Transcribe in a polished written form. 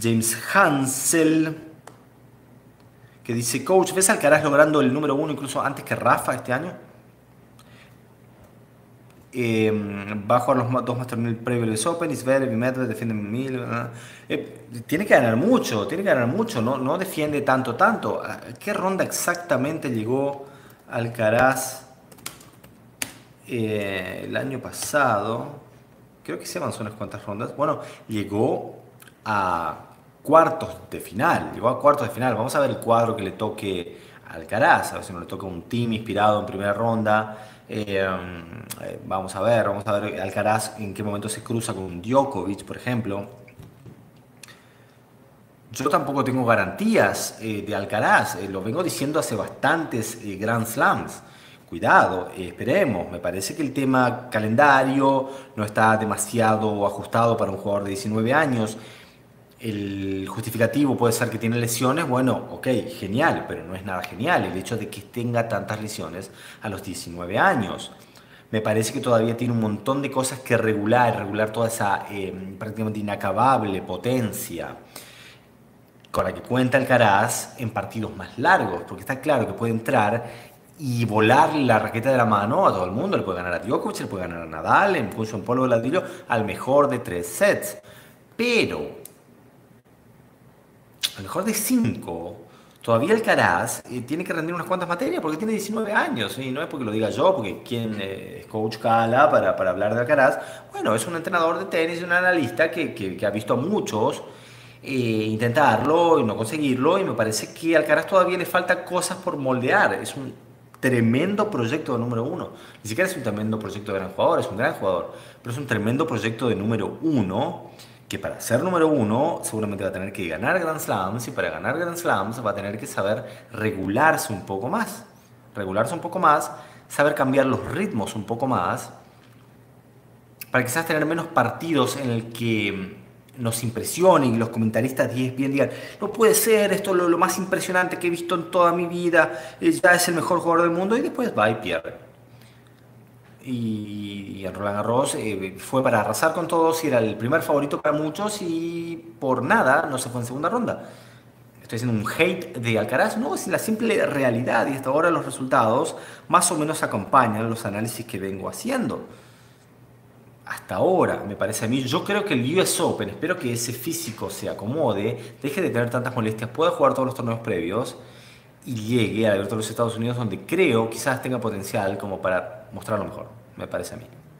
James Hansel, que dice, coach, ¿ves a Alcaraz logrando el número uno incluso antes que Rafa este año? Va a jugar los dos Master 1000 previos del Open, Isberg y Medvedev defienden 1000. Tiene que ganar mucho, no, no defiende tanto. ¿A qué ronda exactamente llegó Alcaraz el año pasado? Creo que se avanzó unas cuantas rondas. Bueno, llegó a cuartos de final. Llegó a cuartos de final. Vamos a ver el cuadro que le toque a Alcaraz. A ver si no le toca un team inspirado en primera ronda. Vamos a ver Alcaraz en qué momento se cruza con Djokovic, por ejemplo. Yo tampoco tengo garantías de Alcaraz. Lo vengo diciendo hace bastantes Grand Slams. Cuidado, esperemos. Me parece que el tema calendario no está demasiado ajustado para un jugador de 19 años. El justificativo puede ser que tiene lesiones. Bueno, ok, genial, pero no es nada genial el hecho de que tenga tantas lesiones a los 19 años. Me parece que todavía tiene un montón de cosas que regular toda esa prácticamente inacabable potencia con la que cuenta Alcaraz en partidos más largos, porque está claro que puede entrar y volar la raqueta de la mano a todo el mundo. Le puede ganar a Djokovic, le puede ganar a Nadal, incluso en polvo de ladrillo, al mejor de 3 sets. Pero al mejor de 5, todavía Alcaraz tiene que rendir unas cuantas materias porque tiene 19 años. Y no es porque lo diga yo, porque quien es coach Cala para hablar de Alcaraz. Bueno, es un entrenador de tenis y un analista que ha visto a muchos intentarlo y no conseguirlo. Y me parece que a Alcaraz todavía le falta cosas por moldear. Es un tremendo proyecto de número uno. Ni siquiera es un tremendo proyecto de gran jugador, es un gran jugador. Pero es un tremendo proyecto de número uno que para ser número uno seguramente va a tener que ganar Grand Slams y para ganar Grand Slams va a tener que saber regularse un poco más, saber cambiar los ritmos un poco más, para quizás tener menos partidos en el que nos impresionen y los comentaristas bien digan, no puede ser, esto es lo más impresionante que he visto en toda mi vida, ya es el mejor jugador del mundo y después va y pierde. Y en Roland Garros fue para arrasar con todos y era el primer favorito para muchos y por nada no se fue en segunda ronda. Estoy haciendo un hate de Alcaraz, no, es la simple realidad y hasta ahora los resultados más o menos acompañan los análisis que vengo haciendo. Hasta ahora, me parece a mí, yo creo que el US Open, espero que ese físico se acomode, deje de tener tantas molestias, pueda jugar todos los torneos previos y llegue al Abierto de los Estados Unidos donde creo quizás tenga potencial como para mostrar lo mejor, me parece a mí.